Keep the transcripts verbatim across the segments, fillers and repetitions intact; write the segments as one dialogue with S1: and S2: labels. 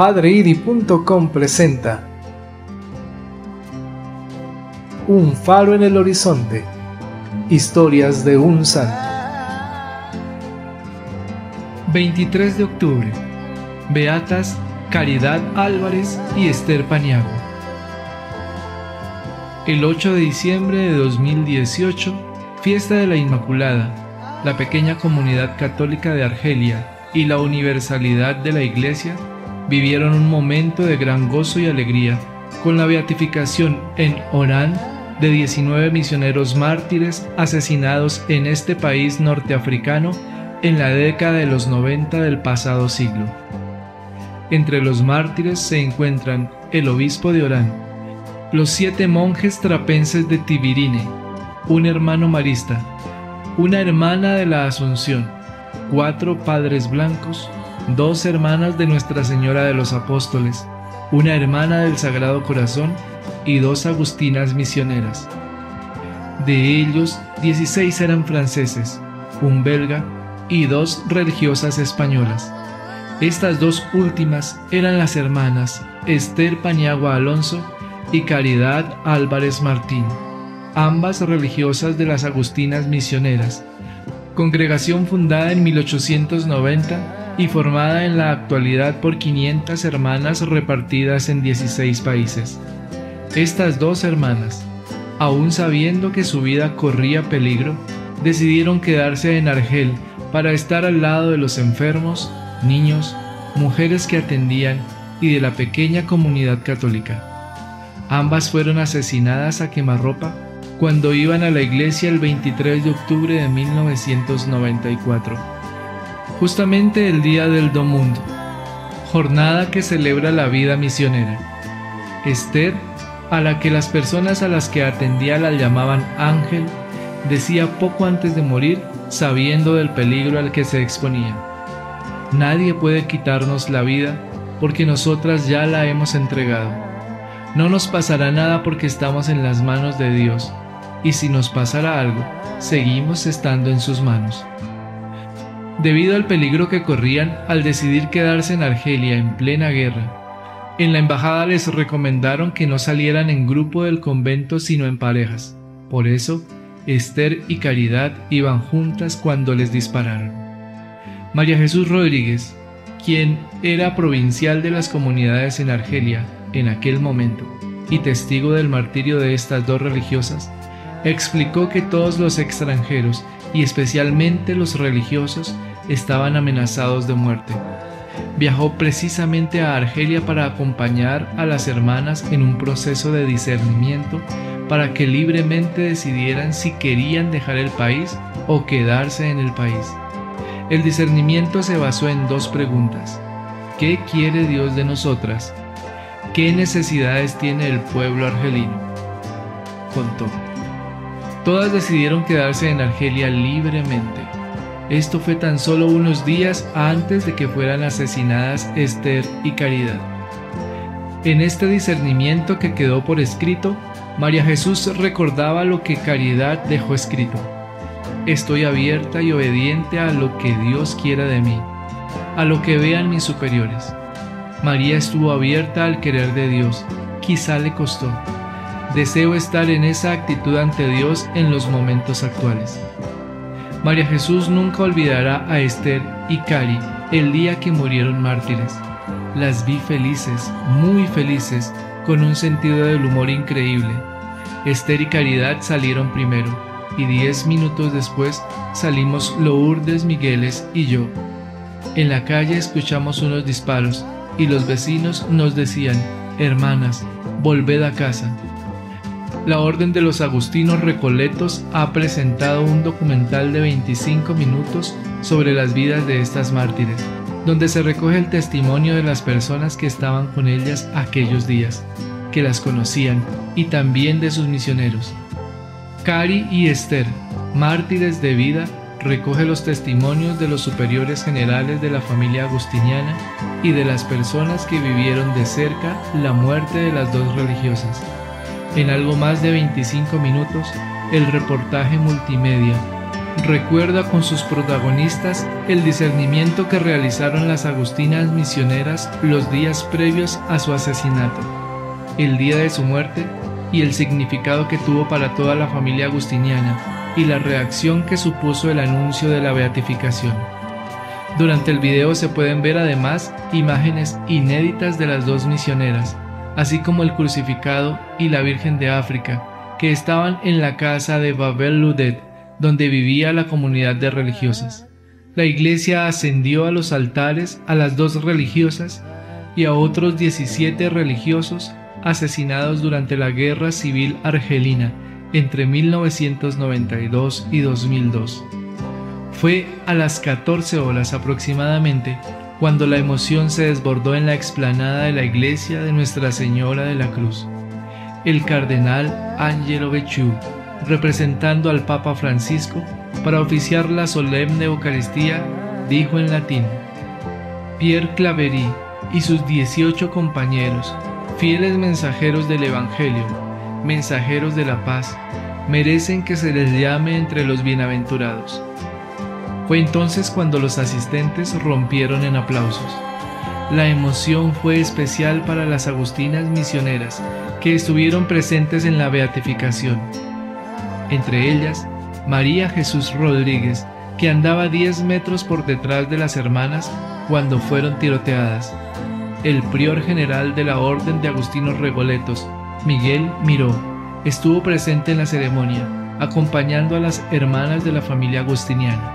S1: padre idi punto com presenta Un faro en el horizonte. Historias de un santo. veintitrés de octubre. Beatas Caridad Álvarez y Esther Paniagua. El ocho de diciembre de dos mil dieciocho, fiesta de la Inmaculada, la pequeña comunidad católica de Argelia y la universalidad de la Iglesia vivieron un momento de gran gozo y alegría con la beatificación en Orán de diecinueve misioneros mártires asesinados en este país norteafricano en la década de los noventa del pasado siglo. Entre los mártires se encuentran el obispo de Orán, los siete monjes trapenses de Tibirine, un hermano marista, una hermana de la Asunción, cuatro padres blancos, dos hermanas de Nuestra Señora de los Apóstoles, una hermana del Sagrado Corazón y dos agustinas misioneras. De ellos, dieciséis eran franceses, un belga y dos religiosas españolas. Estas dos últimas eran las hermanas Esther Paniagua Alonso y Caridad Álvarez Martín, ambas religiosas de las agustinas misioneras, congregación fundada en mil ochocientos noventa y formada en la actualidad por quinientas hermanas repartidas en dieciséis países. Estas dos hermanas, aún sabiendo que su vida corría peligro, decidieron quedarse en Argel para estar al lado de los enfermos, niños, mujeres que atendían y de la pequeña comunidad católica. Ambas fueron asesinadas a quemarropa cuando iban a la iglesia el veintitrés de octubre de mil novecientos noventa y cuatro, justamente el día del Domundo, jornada que celebra la vida misionera. Esther, a la que las personas a las que atendía la llamaban Ángel, decía poco antes de morir, sabiendo del peligro al que se exponía: nadie puede quitarnos la vida porque nosotras ya la hemos entregado. No nos pasará nada porque estamos en las manos de Dios, y si nos pasara algo, seguimos estando en sus manos. Debido al peligro que corrían al decidir quedarse en Argelia en plena guerra, en la embajada les recomendaron que no salieran en grupo del convento sino en parejas. Por eso, Esther y Caridad iban juntas cuando les dispararon. María Jesús Rodríguez, quien era provincial de las comunidades en Argelia en aquel momento y testigo del martirio de estas dos religiosas, explicó que todos los extranjeros y especialmente los religiosos estaban amenazados de muerte. Viajó precisamente a Argelia para acompañar a las hermanas en un proceso de discernimiento para que libremente decidieran si querían dejar el país o quedarse en el país. El discernimiento se basó en dos preguntas: ¿qué quiere Dios de nosotras? ¿Qué necesidades tiene el pueblo argelino? Contó. Todas decidieron quedarse en Argelia libremente. Esto fue tan solo unos días antes de que fueran asesinadas Esther y Caridad. En este discernimiento que quedó por escrito, María Jesús recordaba lo que Caridad dejó escrito: estoy abierta y obediente a lo que Dios quiera de mí, a lo que vean mis superiores. María estuvo abierta al querer de Dios, quizá le costó. Deseo estar en esa actitud ante Dios en los momentos actuales. María Jesús nunca olvidará a Esther y Cari el día que murieron mártires. Las vi felices, muy felices, con un sentido del humor increíble. Esther y Caridad salieron primero, y diez minutos después salimos Lourdes Migueles y yo. En la calle escuchamos unos disparos, y los vecinos nos decían: hermanas, volved a casa. La Orden de los Agustinos Recoletos ha presentado un documental de veinticinco minutos sobre las vidas de estas mártires, donde se recoge el testimonio de las personas que estaban con ellas aquellos días, que las conocían, y también de sus misioneros. Cari y Esther, mártires de vida, recoge los testimonios de los superiores generales de la familia agustiniana y de las personas que vivieron de cerca la muerte de las dos religiosas. En algo más de veinticinco minutos, el reportaje multimedia recuerda con sus protagonistas el discernimiento que realizaron las agustinas misioneras los días previos a su asesinato, el día de su muerte y el significado que tuvo para toda la familia agustiniana y la reacción que supuso el anuncio de la beatificación. Durante el video se pueden ver además imágenes inéditas de las dos misioneras, así como el crucificado y la Virgen de África, que estaban en la casa de Babel Ludet, donde vivía la comunidad de religiosas. La iglesia ascendió a los altares a las dos religiosas y a otros diecisiete religiosos asesinados durante la Guerra Civil Argelina entre mil novecientos noventa y dos y dos mil dos. Fue a las catorce horas aproximadamente cuando la emoción se desbordó en la explanada de la iglesia de Nuestra Señora de la Cruz. El cardenal Angelo Becciu, representando al Papa Francisco para oficiar la solemne Eucaristía, dijo en latín: Pierre Claverie y sus dieciocho compañeros, fieles mensajeros del Evangelio, mensajeros de la paz, merecen que se les llame entre los bienaventurados. Fue entonces cuando los asistentes rompieron en aplausos. La emoción fue especial para las agustinas misioneras que estuvieron presentes en la beatificación. Entre ellas, María Jesús Rodríguez, que andaba diez metros por detrás de las hermanas cuando fueron tiroteadas. El prior general de la Orden de Agustinos Recoletos, Miguel Miró, estuvo presente en la ceremonia, acompañando a las hermanas de la familia agustiniana.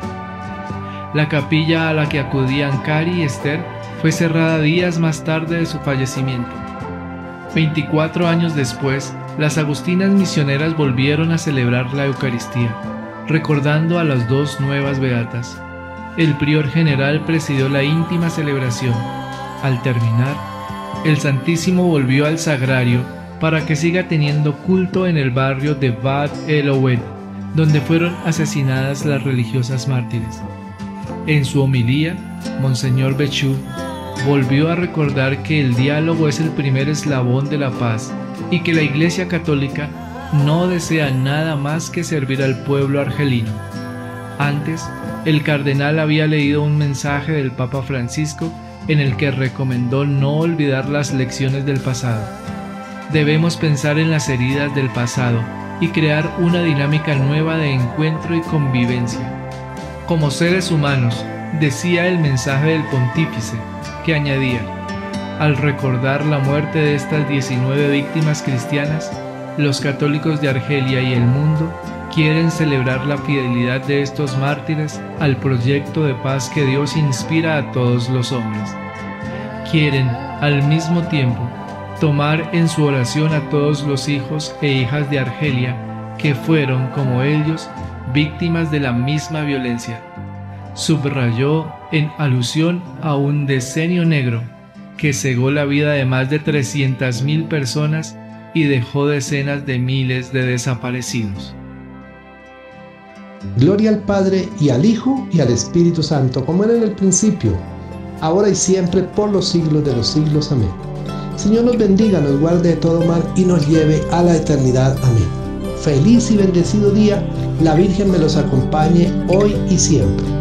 S1: La capilla a la que acudían Cari y Esther fue cerrada días más tarde de su fallecimiento. veinticuatro años después, las agustinas misioneras volvieron a celebrar la Eucaristía, recordando a las dos nuevas beatas. El prior general presidió la íntima celebración. Al terminar, el Santísimo volvió al sagrario para que siga teniendo culto en el barrio de Bad el-Oued, donde fueron asesinadas las religiosas mártires. En su homilía, Monseñor Becciu volvió a recordar que el diálogo es el primer eslabón de la paz y que la Iglesia Católica no desea nada más que servir al pueblo argelino. Antes, el cardenal había leído un mensaje del Papa Francisco en el que recomendó no olvidar las lecciones del pasado. Debemos pensar en las heridas del pasado y crear una dinámica nueva de encuentro y convivencia. Como seres humanos, decía el mensaje del pontífice, que añadía: al recordar la muerte de estas diecinueve víctimas cristianas, los católicos de Argelia y el mundo quieren celebrar la fidelidad de estos mártires al proyecto de paz que Dios inspira a todos los hombres. Quieren, al mismo tiempo, tomar en su oración a todos los hijos e hijas de Argelia que fueron, como ellos, víctimas de la misma violencia. Subrayó en alusión a un decenio negro que cegó la vida de más de trescientas mil personas y dejó decenas de miles de desaparecidos.
S2: Gloria al Padre, y al Hijo, y al Espíritu Santo, como era en el principio, ahora y siempre, por los siglos de los siglos. Amén. Señor nos bendiga, nos guarde de todo mal y nos lleve a la eternidad. Amén. Feliz y bendecido día. La Virgen me los acompañe hoy y siempre.